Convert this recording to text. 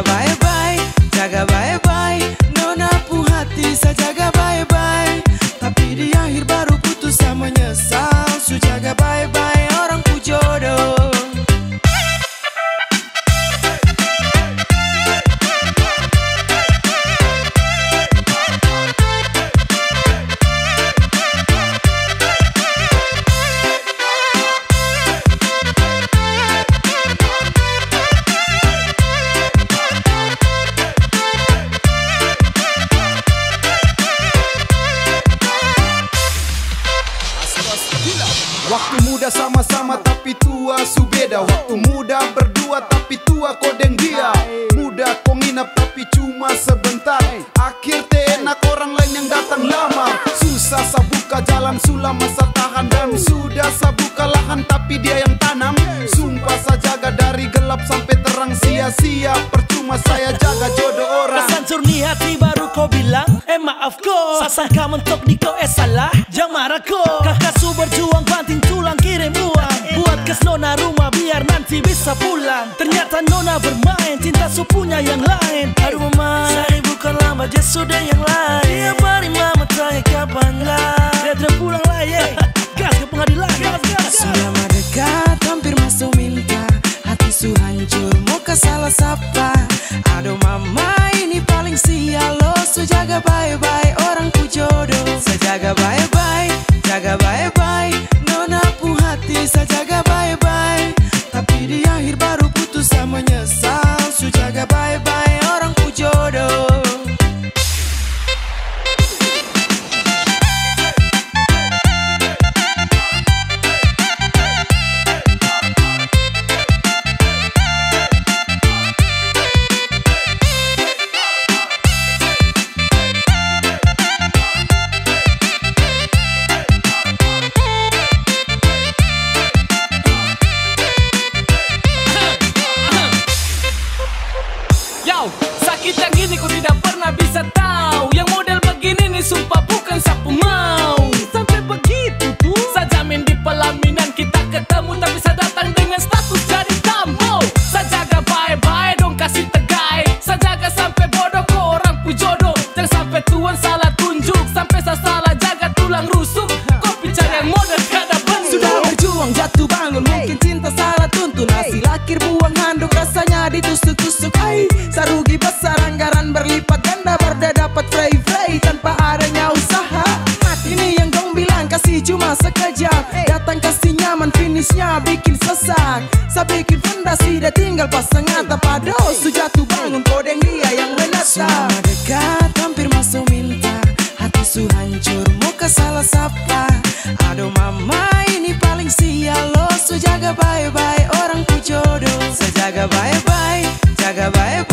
jaga baik-baik, jaga baik-baik. Nona pu hati saya jaga baik-baik, tapi di akhir baru putus saya menyesal. Su jaga baik-baik orang pu jodoh. Waktu muda sama-sama tapi tua su beda. Waktu muda berdua tapi tua kodeng dia. Muda kau nginap tapi cuma sebentar. Akhir enak orang lain yang datang lama. Susah sabuka jalan sulam masa tahan. Dan sudah sabuka lahan tapi dia yang tanam. Sumpah saya jaga dari gelap sampai terang. Sia-sia percuma saya jaga jodoh orang. Kesancur ni hati baru kau bilang maaf ko. Sasangka mentok di kau salah. Jangan marah ko. Kakak su berjuang banting tulang kirim uang. Buat kes nona rumah biar nanti bisa pulang. Ternyata nona bermain cinta su punya yang lain. Aduh mama, saya bukan lambat dia sudah yang lain. Tiap hari mama tanya kapan lah dia terpulang lah ya. Gas ke pengadilan, gas. Sudah mendekat hampir masuk minta. Hati su hancur mau ke salah sapa. Aduh mama ini paling sial lo. Su jaga baik-baik orang ku jodoh. Saya jaga baik-baik, jaga baik-baik. Nona pu hati saya jaga baik-baik, tapi di akhir baru putus saya menyesal. Su jaga baik-baik orang ku jodoh. Sakit yang gini ku tidak pernah bisa tahu. Yang model begini nih sumpah bukan sapu mau. Sampai begitu tuh saya jamin di pelaminan kita ketemu. Tapi saya datang dengan status jadi tamu. Saya jaga baik-baik dong kasih tegai. Saya jaga sampai bodoh ke orang pu jodoh. Jangan sampai tuan salah tunjuk. Sampai saya salah jaga tulang rusuk. Kau bicara yang model kada benar. Sudah berjuang jatuh bangun mungkin cinta salah tuntun. Hasil akhir buang handuk rasanya ditusuk-tusuk. Sarugi besar anggaran berlipat ganda. Berda dapat frey tanpa adanya usaha. Ini yang dong bilang kasih cuma sekejap. Datang kasih nyaman finishnya bikin sesak. Saya bikin fondasi dia tinggal pasang atap. Aduh su jatuh bangun kodeng dia yang menatap. Sudah dekat hampir masuk minta. Hati su hancur mau ke salah sapa. Aduh mama ini paling sial lo. Su jaga baik-baik orang ku jodoh. Saya jaga baik-baik, jaga baik-baik.